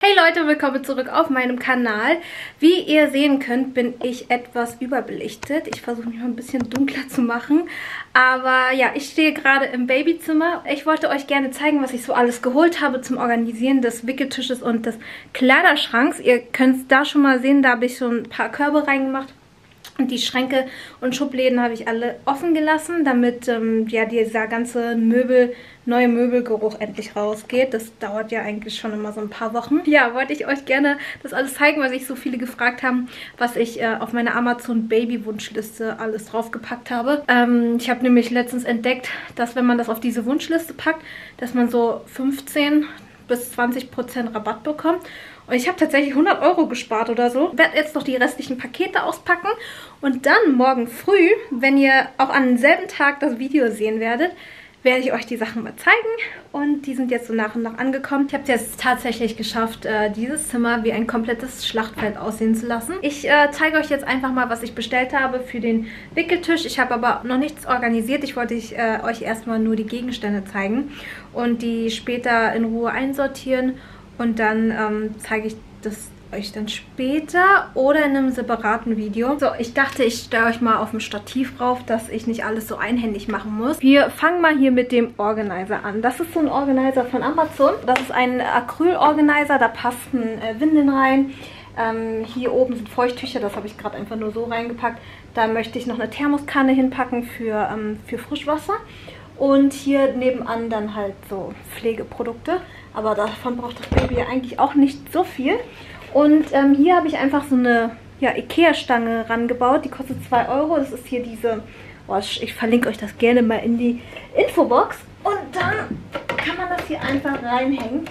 Hey Leute, willkommen zurück auf meinem Kanal. Wie ihr sehen könnt, bin ich etwas überbelichtet. Ich versuche mich mal ein bisschen dunkler zu machen. Aber ja, ich stehe gerade im Babyzimmer. Ich wollte euch gerne zeigen, was ich so alles geholt habe zum Organisieren des Wickeltisches und des Kleiderschranks. Ihr könnt es da schon mal sehen, da habe ich schon ein paar Körbe reingemacht. Und die Schränke und Schubläden habe ich alle offen gelassen, damit ja dieser ganze neue Möbelgeruch endlich rausgeht. Das dauert ja eigentlich schon immer so ein paar Wochen. Ja, wollte ich euch gerne das alles zeigen, weil sich so viele gefragt haben, was ich auf meine Amazon Baby Wunschliste alles draufgepackt habe. Ich habe nämlich letztens entdeckt, dass wenn man das auf diese Wunschliste packt, dass man so 15 bis 20% Rabatt bekommt. Und ich habe tatsächlich 100 € gespart oder so. Ich werde jetzt noch die restlichen Pakete auspacken. Und dann morgen früh, wenn ihr auch an demselben Tag das Video sehen werdet, werde ich euch die Sachen mal zeigen. Und die sind jetzt so nach und nach angekommen. Ich habe es jetzt tatsächlich geschafft, dieses Zimmer wie ein komplettes Schlachtfeld aussehen zu lassen. Ich zeige euch jetzt einfach mal, was ich bestellt habe für den Wickeltisch. Ich habe aber noch nichts organisiert. Ich wollte euch erstmal nur die Gegenstände zeigen und die später in Ruhe einsortieren. Und dann zeige ich das euch dann später oder in einem separaten Video. So, ich dachte, ich stelle euch mal auf ein Stativ rauf, dass ich nicht alles so einhändig machen muss. Wir fangen mal hier mit dem Organizer an. Das ist so ein Organizer von Amazon. Das ist ein Acryl-Organizer, da passen Windeln rein. Hier oben sind Feuchttücher, das habe ich gerade einfach nur so reingepackt. Da möchte ich noch eine Thermoskanne hinpacken für Frischwasser. Und hier nebenan dann halt so Pflegeprodukte. Aber davon braucht das Baby ja eigentlich auch nicht so viel. Und hier habe ich einfach so eine Ikea-Stange rangebaut. Die kostet 2 €. Das ist hier diese... Oh, ich verlinke euch das gerne mal in die Infobox. Und dann kann man das hier einfach reinhängen.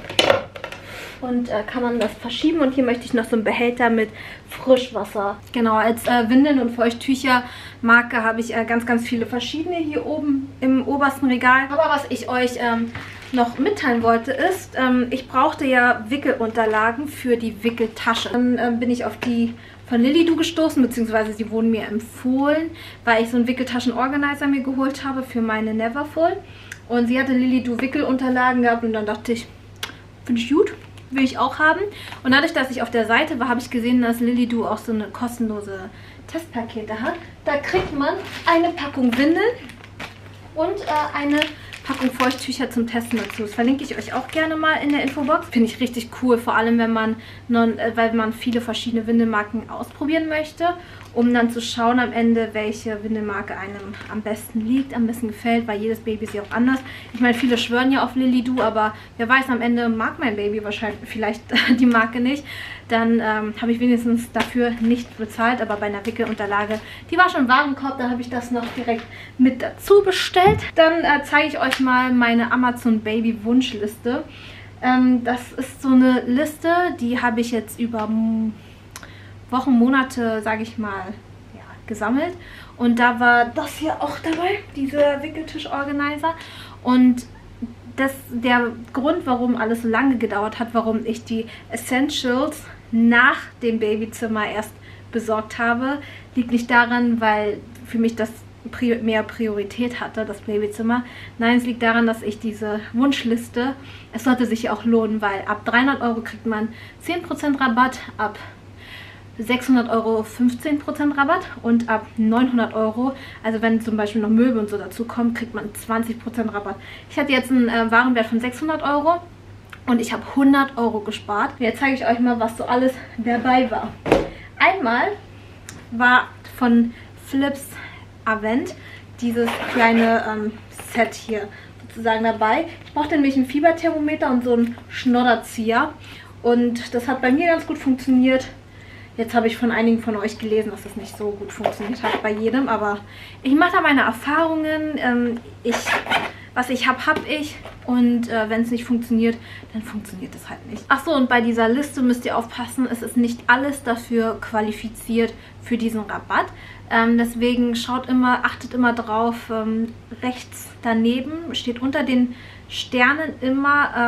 Und kann man das verschieben. Und hier möchte ich noch so einen Behälter mit Frischwasser. Genau, als Windeln- und Feuchttücher-Marke habe ich ganz, ganz viele verschiedene hier oben im obersten Regal. Aber was ich euch noch mitteilen wollte ist, ich brauchte ja Wickelunterlagen für die Wickeltasche. Dann bin ich auf die von Lilly-Do gestoßen, beziehungsweise sie wurden mir empfohlen, weil ich so einen Wickeltaschen-Organizer mir geholt habe für meine Neverfull. Und sie hatte Lilly-Do Wickelunterlagen gehabt und dann dachte ich, finde ich gut. Will ich auch haben. Und dadurch, dass ich auf der Seite war, habe ich gesehen, dass Lilly-Do auch so eine kostenlose Testpakete hat. Da kriegt man eine Packung Windeln und eine Packung Feuchttücher zum Testen dazu. Das verlinke ich euch auch gerne mal in der Infobox. Finde ich richtig cool, vor allem wenn man weil man viele verschiedene Windelmarken ausprobieren möchte, um dann zu schauen am Ende, welche Windelmarke einem am besten liegt, am besten gefällt, weil jedes Baby ist ja auch anders. Ich meine, viele schwören ja auf Lilly-Do, aber wer weiß, am Ende mag mein Baby wahrscheinlich vielleicht die Marke nicht. Dann habe ich wenigstens dafür nicht bezahlt, aber bei einer Wickelunterlage, die war schon im Warenkorb, dann habe ich das noch direkt mit dazu bestellt. Dann zeige ich euch mal meine Amazon Baby Wunschliste. Das ist so eine Liste, die habe ich jetzt über Wochen, Monate, sage ich mal, ja, gesammelt. Und da war das hier auch dabei, dieser Wickeltisch-Organizer. Und der Grund, warum alles so lange gedauert hat, warum ich die Essentials nach dem Babyzimmer erst besorgt habe, liegt nicht daran, weil für mich das mehr Priorität hatte, das Babyzimmer. Nein, es liegt daran, dass ich diese Wunschliste, es sollte sich ja auch lohnen, weil ab 300 € kriegt man 10% Rabatt, ab 600 € 15% Rabatt und ab 900 €, also wenn zum Beispiel noch Möbel und so dazu kommen, kriegt man 20% Rabatt. Ich hatte jetzt einen Warenwert von 600 € und ich habe 100 € gespart. Jetzt zeige ich euch mal, was so alles dabei war. Einmal war von Philips Avent dieses kleine Set hier sozusagen dabei. Ich brauchte nämlich ein Fieberthermometer und so einen Schnodderzieher und das hat bei mir ganz gut funktioniert. Jetzt habe ich von einigen von euch gelesen, dass das nicht so gut funktioniert hat bei jedem, aber ich mache da meine Erfahrungen. Was ich habe, habe ich. Und wenn es nicht funktioniert, dann funktioniert es halt nicht. Achso, und bei dieser Liste müsst ihr aufpassen, es ist nicht alles dafür qualifiziert für diesen Rabatt. Deswegen achtet immer drauf, rechts daneben steht unter den Sternen immer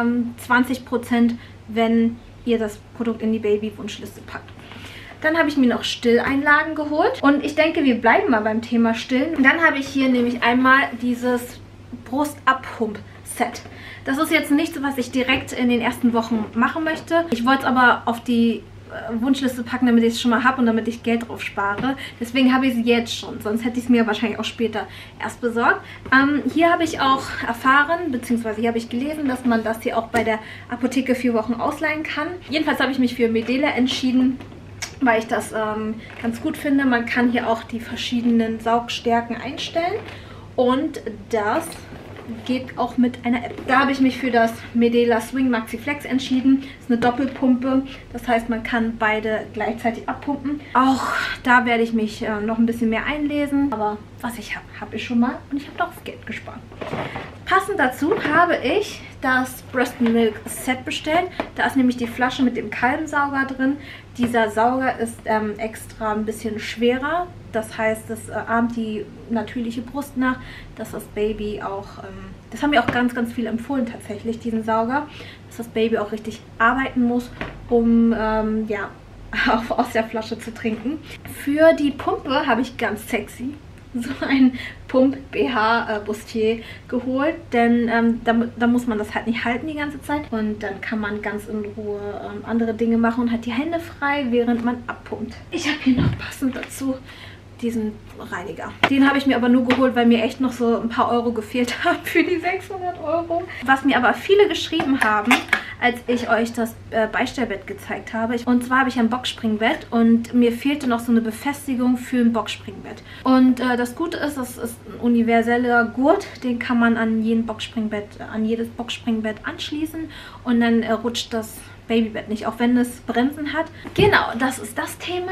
20%, wenn ihr das Produkt in die Baby-Wunschliste packt. Dann habe ich mir noch Stilleinlagen geholt. Und ich denke, wir bleiben mal beim Thema Stillen. Und dann habe ich hier nämlich einmal dieses Brustabpump Set. Das ist jetzt nichts, was ich direkt in den ersten Wochen machen möchte. Ich wollte es aber auf die Wunschliste packen, damit ich es schon mal habe und damit ich Geld drauf spare. Deswegen habe ich es jetzt schon, sonst hätte ich es mir wahrscheinlich auch später erst besorgt. Hier habe ich auch erfahren, beziehungsweise hier habe ich gelesen, dass man das hier auch bei der Apotheke 4 Wochen ausleihen kann. Jedenfalls habe ich mich für Medela entschieden, weil ich das ganz gut finde. Man kann hier auch die verschiedenen Saugstärken einstellen und das geht auch mit einer App. Da habe ich mich für das Medela Swing Maxi Flex entschieden. Das ist eine Doppelpumpe. Das heißt, man kann beide gleichzeitig abpumpen. Auch da werde ich mich noch ein bisschen mehr einlesen. Aber was ich habe, habe ich schon mal. Und ich habe auch Geld gespart. Passend dazu habe ich das Breast Milk Set bestellt. Da ist nämlich die Flasche mit dem Kalbensauger drin. Dieser Sauger ist extra ein bisschen schwerer. Das heißt, es ahmt die natürliche Brust nach, dass das Baby auch, das haben mir auch ganz, ganz viel empfohlen tatsächlich, diesen Sauger, dass das Baby auch richtig arbeiten muss, um ja, auch aus der Flasche zu trinken. Für die Pumpe habe ich ganz sexy so ein Pump-BH-Bustier geholt, denn da muss man das halt nicht halten die ganze Zeit und dann kann man ganz in Ruhe andere Dinge machen und hat die Hände frei, während man abpumpt. Ich habe hier noch passend dazu diesen Reiniger. Den habe ich mir aber nur geholt, weil mir echt noch so ein paar Euro gefehlt haben für die 600 Euro. Was mir aber viele geschrieben haben, als ich euch das Beistellbett gezeigt habe. Und zwar habe ich ein Boxspringbett und mir fehlte noch so eine Befestigung für ein Boxspringbett. Und das Gute ist, das ist ein universeller Gurt, den kann man an jedes Boxspringbett anschließen und dann rutscht das Babybett nicht, auch wenn es Bremsen hat. Genau, das ist das Thema.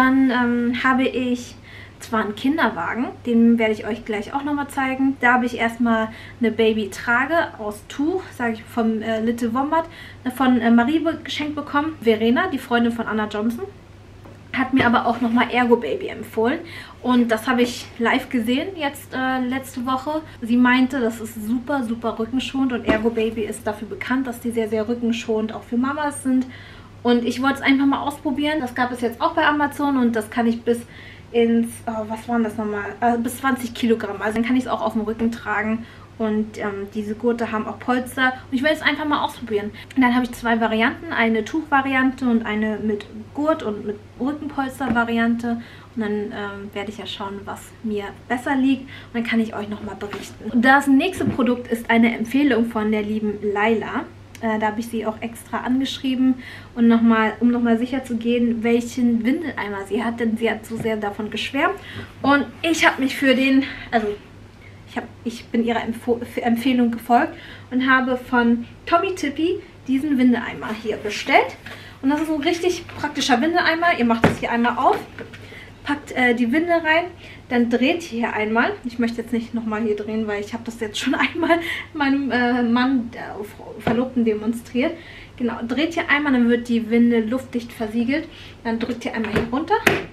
Dann habe ich zwar einen Kinderwagen, den werde ich euch gleich auch nochmal zeigen. Da habe ich erstmal eine Babytrage aus Tuch, sage ich, vom Little Wombat, von Marie geschenkt bekommen. Verena, die Freundin von Anna Johnson, hat mir aber auch nochmal Ergo Baby empfohlen. Und das habe ich live gesehen jetzt letzte Woche. Sie meinte, das ist super, super rückenschonend und Ergo Baby ist dafür bekannt, dass die sehr, sehr rückenschonend auch für Mamas sind. Und ich wollte es einfach mal ausprobieren. Das gab es jetzt auch bei Amazon und das kann ich bis ins, was waren das nochmal, bis 20 Kilogramm. Also dann kann ich es auch auf dem Rücken tragen und diese Gurte haben auch Polster. Und ich will es einfach mal ausprobieren. Und dann habe ich zwei Varianten, eine Tuchvariante und eine mit Gurt und mit Rückenpolster-Variante. Und dann werde ich ja schauen, was mir besser liegt. Und dann kann ich euch nochmal berichten. Und das nächste Produkt ist eine Empfehlung von der lieben Laila. Da habe ich sie auch extra angeschrieben und um nochmal sicher zu gehen, welchen Windeleimer sie hat, denn sie hat so sehr davon geschwärmt. Und ich habe mich für den, also ich bin ihrer Empfehlung gefolgt und habe von Tommee Tippee diesen Windeeimer hier bestellt. Und das ist ein richtig praktischer Windeeimer. Ihr macht das hier einmal auf, packt die Winde rein, dann dreht hier einmal. Ich möchte jetzt nicht nochmal hier drehen, weil ich habe das jetzt schon einmal meinem Mann, Verlobten, demonstriert. Genau, dreht hier einmal, dann wird die Winde luftdicht versiegelt. Dann drückt ihr einmal hier runter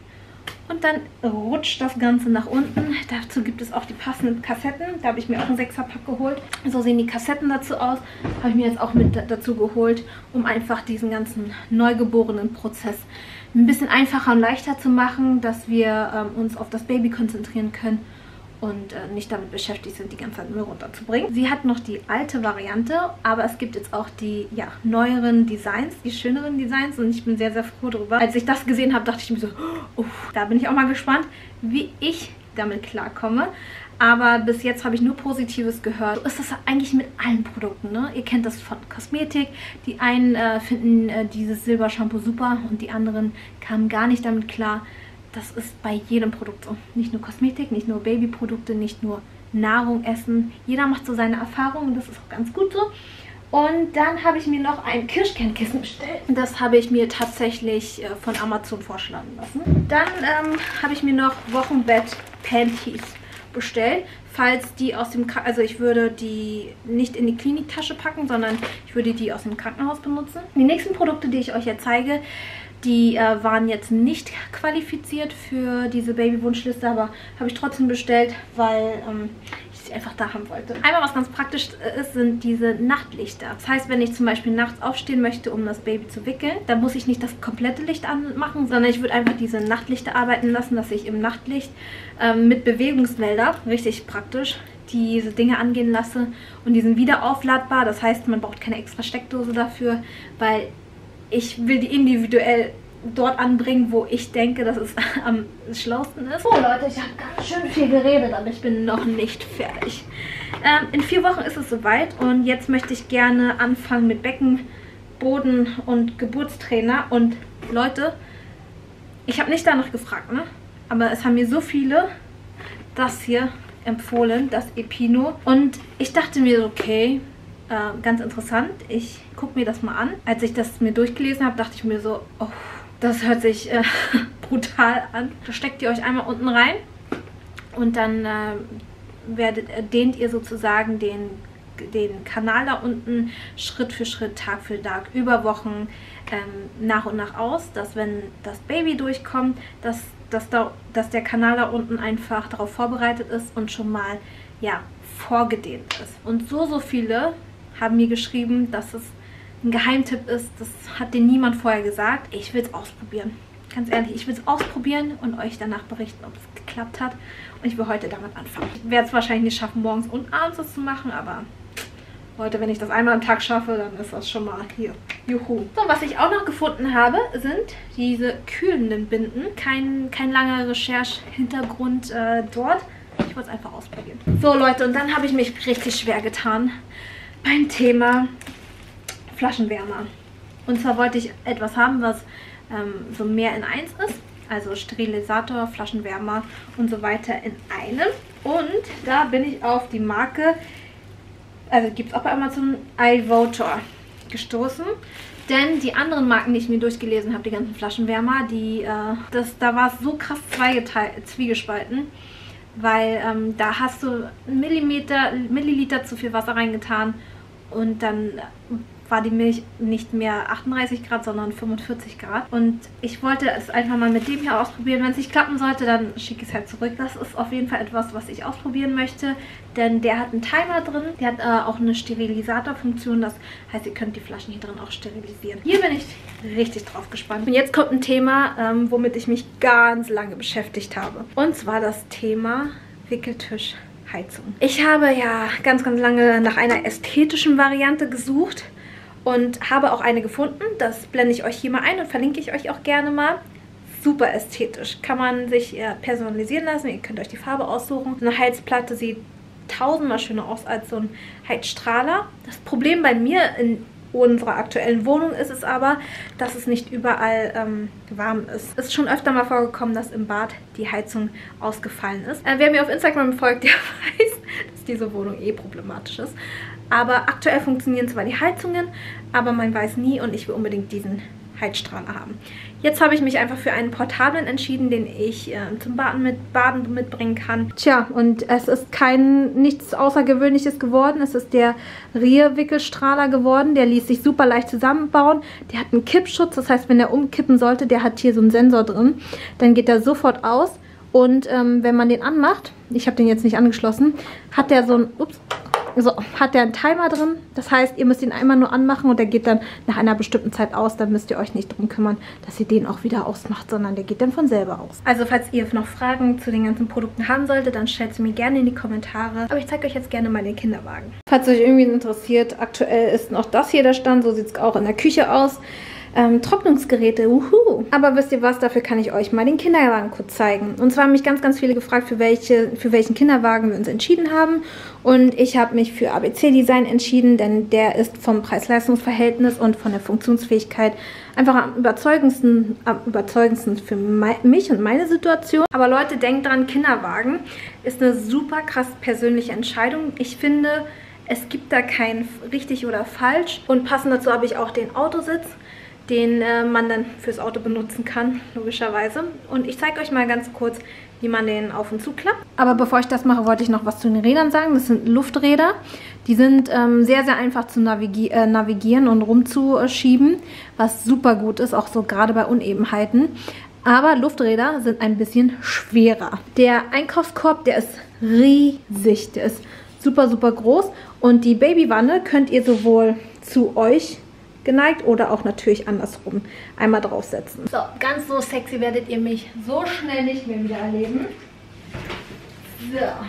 und dann rutscht das Ganze nach unten. Dazu gibt es auch die passenden Kassetten. Da habe ich mir auch einen 6er-Pack geholt. So sehen die Kassetten dazu aus. Habe ich mir jetzt auch mit dazu geholt, um einfach diesen ganzen neugeborenen Prozess ein bisschen einfacher und leichter zu machen, dass wir uns auf das Baby konzentrieren können und nicht damit beschäftigt sind, die ganze Zeit Müll runterzubringen. Sie hat noch die alte Variante, aber es gibt jetzt auch die neueren Designs, die schöneren Designs und ich bin sehr, sehr froh darüber. Als ich das gesehen habe, dachte ich mir so, da bin ich auch mal gespannt, wie ich damit klarkomme. Aber bis jetzt habe ich nur Positives gehört. So ist das eigentlich mit allen Produkten, ne? Ihr kennt das von Kosmetik. Die einen finden dieses Silbershampoo super und die anderen kamen gar nicht damit klar. Das ist bei jedem Produkt so. Nicht nur Kosmetik, nicht nur Babyprodukte, nicht nur Nahrung, Essen. Jeder macht so seine Erfahrungen und das ist auch ganz gut so. Und dann habe ich mir noch ein Kirschkernkissen bestellt. Das habe ich mir tatsächlich von Amazon vorschlagen lassen. Dann habe ich mir noch Wochenbett-Panties bestellt, falls die aus dem also ich würde die nicht in die Kliniktasche packen, sondern ich würde die aus dem Krankenhaus benutzen. Die nächsten Produkte, die ich euch jetzt zeige, die waren jetzt nicht qualifiziert für diese Babywunschliste, aber habe ich trotzdem bestellt, weil ich sie einfach da haben wollte. Einmal, was ganz praktisch ist, sind diese Nachtlichter. Das heißt, wenn ich zum Beispiel nachts aufstehen möchte, um das Baby zu wickeln, dann muss ich nicht das komplette Licht anmachen, sondern ich würde einfach diese Nachtlichter arbeiten lassen, dass ich im Nachtlicht mit Bewegungsmelder, richtig praktisch, diese Dinge angehen lasse. Und die sind wieder aufladbar. Das heißt, man braucht keine extra Steckdose dafür, weil ich will die individuell dort anbringen, wo ich denke, dass es am schlausten ist. So Leute, ich habe ganz schön viel geredet, aber ich bin noch nicht fertig. In 4 Wochen ist es soweit und jetzt möchte ich gerne anfangen mit Becken, Boden und Geburtstrainer. Und Leute, ich habe nicht danach gefragt, ne? Aber es haben mir so viele das hier empfohlen, das Epino. Und ich dachte mir, okay, ganz interessant, ich gucke mir das mal an. Als ich das mir durchgelesen habe, dachte ich mir so, oh, das hört sich brutal an. Da steckt ihr euch einmal unten rein und dann dehnt ihr sozusagen den Kanal da unten Schritt für Schritt, Tag für Tag, über Wochen nach und nach aus, dass wenn das Baby durchkommt, dass der Kanal da unten einfach darauf vorbereitet ist und schon mal, ja, vorgedehnt ist. Und so viele haben mir geschrieben, dass es ein Geheimtipp ist. Das hat dir niemand vorher gesagt. Ich will es ausprobieren. Ganz ehrlich, ich will es ausprobieren und euch danach berichten, ob es geklappt hat. Und ich will heute damit anfangen. Ich werde es wahrscheinlich nicht schaffen, morgens und abends das zu machen, aber heute, wenn ich das einmal am Tag schaffe, dann ist das schon mal hier. Juhu. So, was ich auch noch gefunden habe, sind diese kühlenden Binden. Kein langer Recherche-Hintergrund dort. Ich wollte es einfach ausprobieren. So Leute, und dann habe ich mich richtig schwer getan beim Thema Flaschenwärmer. Und zwar wollte ich etwas haben, was so mehr in eins ist. Also Sterilisator, Flaschenwärmer und so weiter in einem. Und da bin ich auf die Marke, also gibt es auch bei Amazon, iVotor gestoßen. Denn die anderen Marken, die ich mir durchgelesen habe, die ganzen Flaschenwärmer, da war es so krass zwiegespalten. Weil da hast du Milliliter zu viel Wasser reingetan und dann war die Milch nicht mehr 38 Grad, sondern 45 Grad. Und ich wollte es einfach mal mit dem hier ausprobieren. Wenn es nicht klappen sollte, dann schicke ich es halt zurück. Das ist auf jeden Fall etwas, was ich ausprobieren möchte. Denn der hat einen Timer drin. Der hat auch eine Sterilisatorfunktion. Das heißt, ihr könnt die Flaschen hier drin auch sterilisieren. Hier bin ich richtig drauf gespannt. Und jetzt kommt ein Thema, womit ich mich ganz lange beschäftigt habe. Und zwar das Thema Wickeltischheizung. Ich habe ja ganz lange nach einer ästhetischen Variante gesucht. Und habe auch eine gefunden, das blende ich euch hier mal ein und verlinke ich euch auch gerne mal. Super ästhetisch, kann man sich personalisieren lassen, ihr könnt euch die Farbe aussuchen. So eine Heizplatte sieht tausendmal schöner aus als so ein Heizstrahler. Das Problem bei mir in unserer aktuellen Wohnung ist es aber, dass es nicht überall warm ist. Es ist schon öfter mal vorgekommen, dass im Bad die Heizung ausgefallen ist. Wer mir auf Instagram folgt, der weiß, dass diese Wohnung problematisch ist. Aber aktuell funktionieren zwar die Heizungen, aber man weiß nie und ich will unbedingt diesen Heizstrahler haben. Jetzt habe ich mich einfach für einen portablen entschieden, den ich zum Baden mitbringen kann. Tja, und es ist nichts Außergewöhnliches geworden. Es ist der Rear-Wickelstrahler geworden. Der ließ sich super leicht zusammenbauen. Der hat einen Kippschutz, das heißt, wenn der umkippen sollte, der hat hier so einen Sensor drin. Dann geht er sofort aus. Und wenn man den anmacht, ich habe den jetzt nicht angeschlossen, hat der so ein, hat der einen Timer drin. Das heißt, ihr müsst ihn einmal nur anmachen und der geht dann nach einer bestimmten Zeit aus. Dann müsst ihr euch nicht drum kümmern, dass ihr den auch wieder ausmacht, sondern der geht dann von selber aus. Also falls ihr noch Fragen zu den ganzen Produkten haben solltet, dann stellt sie mir gerne in die Kommentare. Aber ich zeige euch jetzt gerne mal den Kinderwagen. Falls euch irgendwie interessiert, aktuell ist noch das hier der Stand. So sieht es auch in der Küche aus. Trocknungsgeräte, wuhu. Aber wisst ihr was, dafür kann ich euch mal den Kinderwagen kurz zeigen. Und zwar haben mich ganz viele gefragt, für welchen Kinderwagen wir uns entschieden haben. Und ich habe mich für ABC Design entschieden, denn der ist vom Preis-Leistungs-Verhältnis und von der Funktionsfähigkeit einfach am überzeugendsten für mich und meine Situation. Aber Leute, denkt dran, Kinderwagen ist eine super krass persönliche Entscheidung. Ich finde, es gibt da kein richtig oder falsch. Und passend dazu habe ich auch den Autositz, den man dann fürs Auto benutzen kann, logischerweise. Und ich zeige euch mal ganz kurz, wie man den auf und zu klappt. Aber bevor ich das mache, wollte ich noch was zu den Rädern sagen. Das sind Lufträder. Die sind sehr einfach zu navigieren und rumzuschieben, was super gut ist, auch so gerade bei Unebenheiten. Aber Lufträder sind ein bisschen schwerer. Der Einkaufskorb, der ist riesig. Der ist super groß. Und die Babywanne könnt ihr sowohl zu euch geneigt oder auch natürlich andersrum einmal draufsetzen. So, ganz so sexy werdet ihr mich so schnell nicht mehr wieder erleben. So,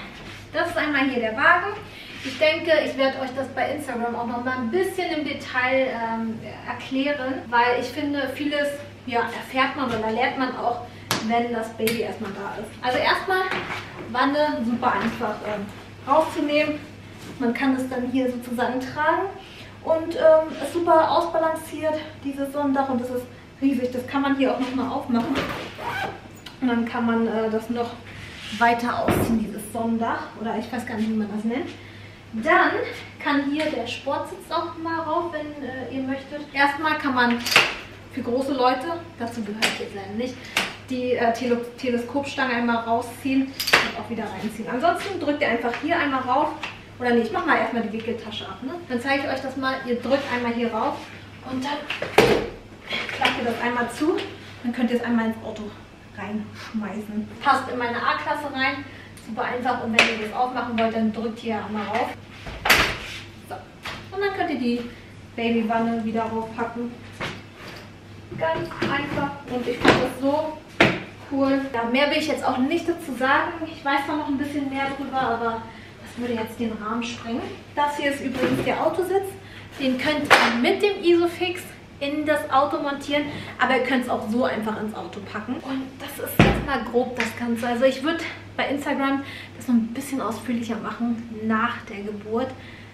Das ist einmal hier der Wagen. Ich denke, ich werde euch das bei Instagram auch noch mal ein bisschen im Detail erklären, weil ich finde, vieles erfährt man oder lernt man auch, wenn das Baby erstmal da ist. Also erstmal Wanne super einfach rauszunehmen. Man kann es dann hier so zusammentragen und ist super ausbalanciert, dieses Sonnendach, und das ist riesig. Das kann man hier auch nochmal aufmachen und dann kann man das noch weiter ausziehen, dieses Sonnendach, oder ich weiß gar nicht, wie man das nennt. Dann kann hier der Sportsitz auch mal rauf, wenn ihr möchtet. Erstmal kann man für große Leute, dazu gehört jetzt leider nicht, die Teleskopstange einmal rausziehen und auch wieder reinziehen. Ansonsten drückt ihr einfach hier einmal rauf. Oder nee, ich mache mal erstmal die Wickeltasche ab. Ne? Dann zeige ich euch das mal. Ihr drückt einmal hier rauf und dann klappt ihr das einmal zu. Dann könnt ihr es einmal ins Auto reinschmeißen. Passt in meine A-Klasse rein. Super einfach. Und wenn ihr das aufmachen wollt, dann drückt hier einmal rauf. So. Und dann könnt ihr die Babywanne wieder raufpacken. Ganz einfach. Und ich finde das so cool. Ja, mehr will ich jetzt auch nicht dazu sagen. Ich weiß zwar noch ein bisschen mehr drüber, aber das würde jetzt den Rahmen sprengen. Das hier ist übrigens der Autositz. Den könnt ihr mit dem Isofix in das Auto montieren, aber ihr könnt es auch so einfach ins Auto packen. Und das ist jetzt mal grob das Ganze. Also ich würde bei Instagram das noch ein bisschen ausführlicher machen nach der Geburt.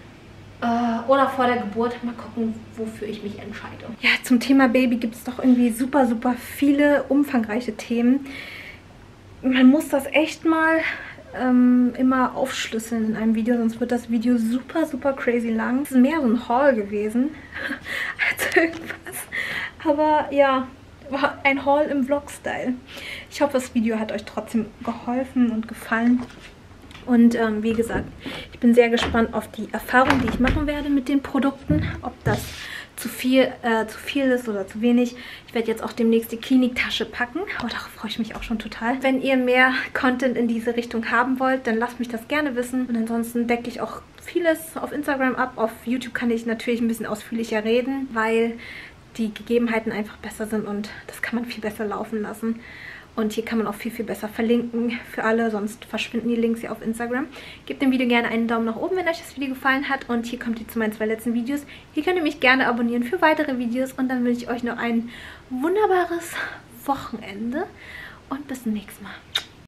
Oder vor der Geburt. Mal gucken, wofür ich mich entscheide. Ja, zum Thema Baby gibt es doch irgendwie super, super viele umfangreiche Themen. Man muss das echt mal immer aufschlüsseln in einem Video, sonst wird das Video super, super crazy lang. Es ist mehr so ein Haul gewesen als irgendwas. Aber ja, war ein Haul im Vlog-Style. Ich hoffe, das Video hat euch trotzdem geholfen und gefallen. Und wie gesagt, ich bin sehr gespannt auf die Erfahrung, die ich machen werde mit den Produkten. Ob das zu viel ist oder zu wenig. Ich werde jetzt auch demnächst die Kliniktasche packen. Oh, darauf freue ich mich auch schon total. Wenn ihr mehr Content in diese Richtung haben wollt, dann lasst mich das gerne wissen. Und ansonsten decke ich auch vieles auf Instagram ab. Auf YouTube kann ich natürlich ein bisschen ausführlicher reden, weil die Gegebenheiten einfach besser sind und das kann man viel besser laufen lassen. Und hier kann man auch viel, viel besser verlinken für alle, sonst verschwinden die Links ja auf Instagram. Gebt dem Video gerne einen Daumen nach oben, wenn euch das Video gefallen hat. Und hier kommt ihr zu meinen 2 letzten Videos. Hier könnt ihr mich gerne abonnieren für weitere Videos. Und dann wünsche ich euch noch ein wunderbares Wochenende. Und bis zum nächsten Mal.